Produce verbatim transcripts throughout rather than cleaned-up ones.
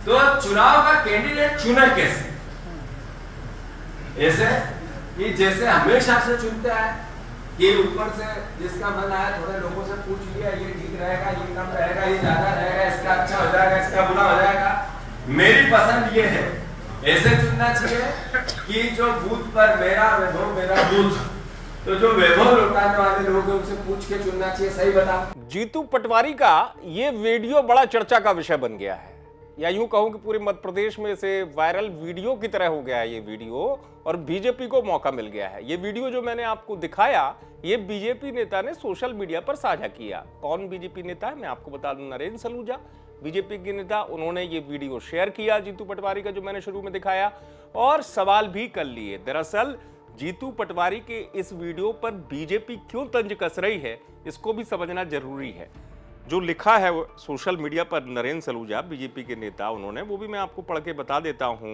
तो चुनाव का कैंडिडेट चुने कैसे? ऐसे कि जैसे हमेशा से चुनते हैं कि ऊपर से जिसका मन आया थोड़े लोगों से पूछ लिया, ये ठीक रहेगा, ये कम रहेगा, ये ज्यादा रहेगा, इसका अच्छा हो जाएगा, इसका बुरा हो जाएगा, मेरी पसंद ये है। ऐसे चुनना चाहिए कि जो बूथ पर मेरा वैभव मेरा बूथ, तो जो वैभव लौटाने वाले लोग हैं उनसे पूछ के चुनना चाहिए। सही बता। जीतू पटवारी का ये वीडियो बड़ा चर्चा का विषय बन गया है, या यूं कहूं कि पूरे मध्य प्रदेश में से वायरल वीडियो की तरह हो गया है ये वीडियो, और बीजेपी को मौका मिल गया है। ये वीडियो जो मैंने आपको दिखाया, ये बीजेपी नेता ने सोशल मीडिया पर साझा किया। कौन बीजेपी नेता है मैं आपको बता दूं, नरेंद्र सलूजा बीजेपी के नेता, उन्होंने ये वीडियो शेयर किया जीतू पटवारी का, जो मैंने शुरू में दिखाया, और सवाल भी कर लिए। दरअसल जीतू पटवारी के इस वीडियो पर बीजेपी क्यों तंज कस रही है, इसको भी समझना जरूरी है। जो लिखा है सोशल मीडिया पर नरेंद्र सलूजा बीजेपी के नेता, उन्होंने, वो भी मैं आपको पढ़ के बता देता हूं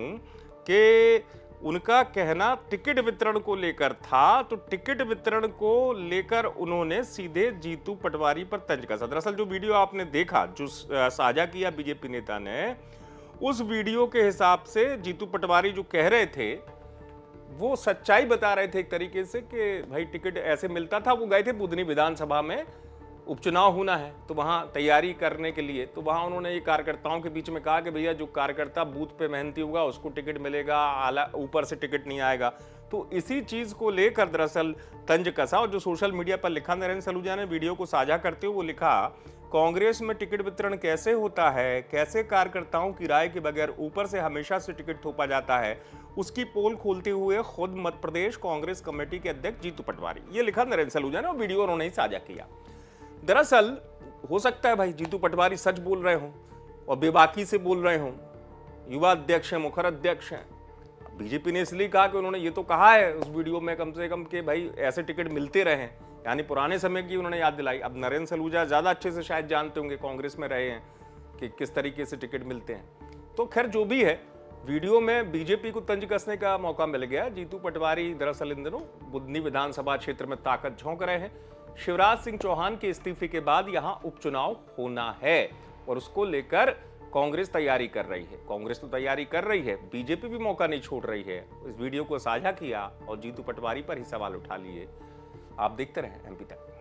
कि उनका कहना टिकट वितरण को लेकर था, तो टिकट वितरण को लेकर उन्होंने सीधे जीतू पटवारी पर तंज कसा। दरअसल जो वीडियो आपने देखा, जो साझा किया बीजेपी नेता ने, उस वीडियो के हिसाब से जीतू पटवारी जो कह रहे थे वो सच्चाई बता रहे थे एक तरीके से कि भाई टिकट ऐसे मिलता था। वो गए थे बुधनी विधानसभा में, उपचुनाव होना है तो वहां तैयारी करने के लिए, तो वहां उन्होंने ये कार्यकर्ताओं के बीच में कहा कि भैया जो कार्यकर्ता बूथ पे मेहनती होगा उसको टिकट मिलेगा, आला ऊपर से टिकट नहीं आएगा। तो इसी चीज को लेकर दरअसल तंज कसा, और जो सोशल मीडिया पर लिखा नरेंद्र सलूजा ने वीडियो को साझा करते हुए, वो लिखा कांग्रेस में टिकट वितरण कैसे होता है, कैसे कार्यकर्ताओं की राय के बगैर ऊपर से हमेशा से टिकट थोपा जाता है, उसकी पोल खोलते हुए खुद मध्य प्रदेश कांग्रेस कमेटी के अध्यक्ष जीतू पटवारी। ये लिखा नरेंद्र सलूजा ने, और वीडियो उन्होंने ही साझा किया। दरअसल हो सकता है भाई जीतू पटवारी सच बोल रहे हों और बेबाकी से बोल रहे हों, युवा अध्यक्ष हैं, मुखर अध्यक्ष हैं। बीजेपी ने इसलिए कहा कि उन्होंने ये तो कहा है उस वीडियो में कम से कम कि भाई ऐसे टिकट मिलते रहे, यानी पुराने समय की उन्होंने याद दिलाई। अब नरेंद्र सलूजा ज्यादा अच्छे से शायद जानते होंगे, कांग्रेस में रहे हैं, कि किस तरीके से टिकट मिलते हैं। तो खैर जो भी है, वीडियो में बीजेपी को तंज कसने का मौका मिल गया। जीतू पटवारी दरअसल इन दिनों बुधनी विधानसभा क्षेत्र में ताकत झोंक रहे हैं। शिवराज सिंह चौहान के इस्तीफे के बाद यहां उपचुनाव होना है और उसको लेकर कांग्रेस तैयारी कर रही है। कांग्रेस तो तैयारी कर रही है, बीजेपी भी मौका नहीं छोड़ रही है। इस वीडियो को साझा किया और जीतू पटवारी पर ही सवाल उठा लिए। आप देखते रहें एमपी तक।